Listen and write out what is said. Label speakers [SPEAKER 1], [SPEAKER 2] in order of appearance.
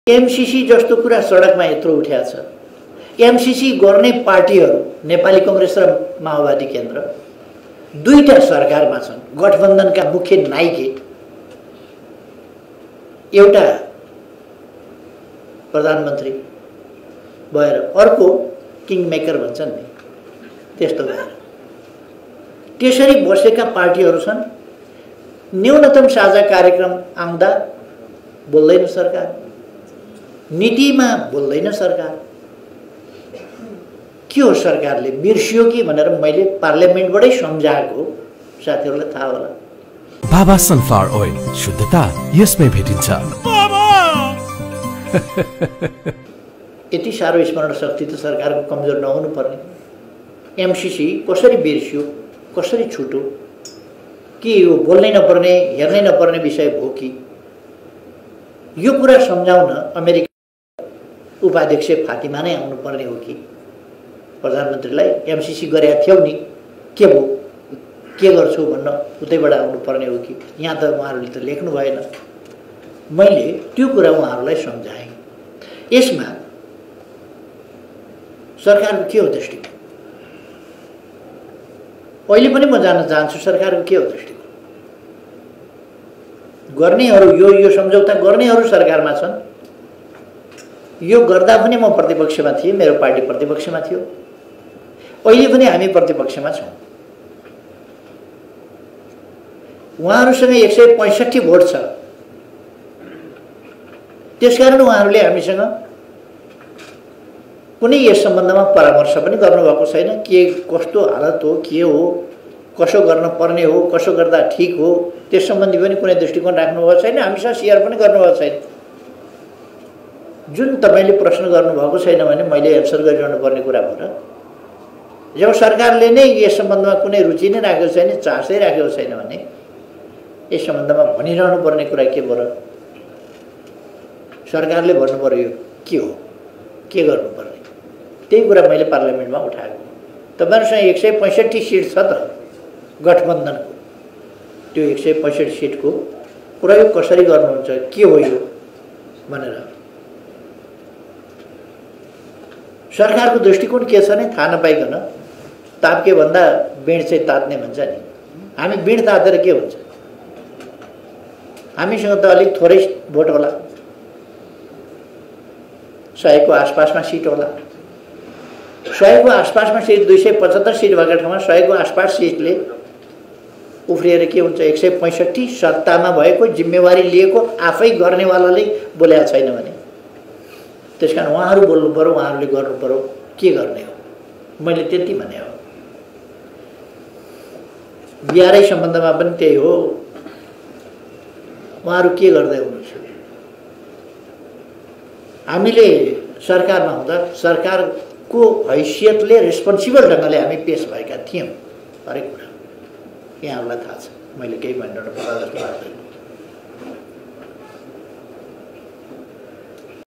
[SPEAKER 1] MCC जस्तो कुरा सडकमा यत्रो उठेको छ। एमसीसी गर्ने पार्टीहरू नेपाली कांग्रेस र माओवादी केन्द्र दुईटा सरकारमा छन्। गठबन्धनका मुख्य नायके एउटा प्रधानमन्त्री भएर अर्को किङ मेकर भन्छन् नि, त्यस्तो भएर त्यसरी बसेका पार्टीहरू छन्। न्यूनतम साझा कार्यक्रम आउँदा बोल्दैन सरकार, नीतिमा बोल्दैन सरकार। के हो सरकारले बिर्सियो कि भनेर मैले पार्लियामेन्टबाटै सम्झाएको साथीहरूलाई थाहा होला।
[SPEAKER 2] बाबा सनफ्लावर ओइल, शुद्धता यसमै भेटिन्छ।
[SPEAKER 1] यति साह्रो स्मरण शक्ति त सरकारको कमजोर नहुनु पर्ने। एमसीसी कसरी बिर्सियो, कसरी छुट्यो, के यो बोल्नै नपर्ने हेर्नै नपर्ने विषय हो कि? यो कुरा सम्झाउन अमेरिका उपाध्यक्ष फातिमा नै आउनुपर्ने हो कि? प्रधानमन्त्रीलाई एमसीसी गरेका थियौ नि, के भयो, के गर्छौ भन्न उतैबाट आउनुपर्ने हो कि? यहाँ त उहाँहरूले त लेख्नु भएन। मैले त्यो कुरा उहाँहरूलाई सम्झाएँ। यसमा सरकारको के हो दृष्टिकोण? अहिले पनि म जान्न चाहन्छु सरकारको के हो दृष्टिकोण। गर्नेहरू यो सम्झौता गर्नेहरू सरकारमा छन्। यो गर्दा पनि म प्रतिपक्षमा थिएँ, मेरो पार्टी प्रतिपक्षमा थियो। अहिले पनि हामी प्रतिपक्षमा छौँ। उहाँहरूसँग 165 भोट छ। त्यसकारण उहाँहरूले हामीसँग कुनै यस सम्बन्धमा परामर्श पनि गर्नुभएको छैन। के कस्तो हालत हो, के हो, कसो गर्न पर्ने हो, कसो गर्दा ठिक हो, त्यस सम्बन्धी पनि कुनै दृष्टिकोण राख्नुभएको छैन। हामीसँग सेयर पनि गर्नुभएको छैन। जुन तपाईँले प्रश्न गर्नुभएको छैन भने मैले एन्सर गरिरहनु पर्ने कुरा हो र? जब सरकारले नै यस सम्बन्धमा कुनै रुचि नै राखेको छैन, चासै राखेको छैन भने यस सम्बन्धमा भनिरहनु पर्ने कुरा के भयो र? सरकारले भन्नु पर्यो यो के हो, के गर्नुपर्ने, त्यही कुरा मैले पार्लियामेन्टमा उठाएको। तपाईँहरूसँग 165 सिट छ त गठबन्धनको। त्यो 165 सिटको प्रयोग कसरी गर्नुहुन्छ, के हो यो भनेर सरकारको दृष्टिकोण के छ नै थाहा नपाइकन ताप्के भन्दा बिँड चाहिँ तात्ने भन्छ नि। हामी बिँड तातेर के हुन्छ? हामीसँग त अलिक थोरै भोट होला, 100 को आसपासमा सिट होला। 100 को आसपासमा सिट, 275 सिट भएका ठाउँमा 100 को आसपास सिटले उफ्रिएर के हुन्छ? 165 सत्तामा भएको जिम्मेवारी लिएको आफै गर्नेवालाले बोलेको छैन भने त्यसकारण उहाँहरू बोल्नु पर्यो, उहाँहरूले गर्नु पर्यो। के गर्ने हो? मैले त्यति भने हो। बिहारै सम्बन्धमा पनि त्यही हो। उहाँहरू के गर्दै हुनुहुन्छ? हामीले सरकारमा हुँदा सरकारको हैसियतले रेस्पोन्सिबल ढङ्गले हामी पेश भएका थियौँ। हरेक कुरा यहाँहरूलाई थाहा छ, मैले केही भनिरहनु पर्ला जस्तो लाग्दैन।